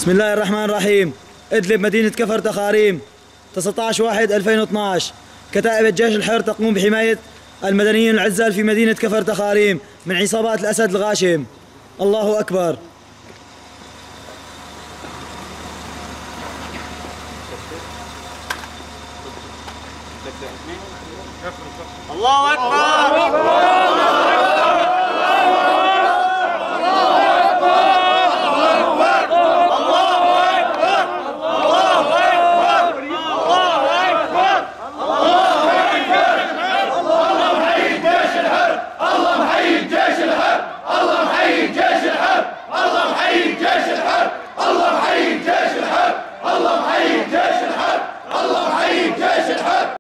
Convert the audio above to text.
بسم الله الرحمن الرحيم. إدلب مدينة كفر تخاريم 19/1/2012. كتائب الجيش الحر تقوم بحماية المدنيين العزل في مدينة كفر تخاريم من عصابات الأسد الغاشم. الله أكبر. الله أكبر.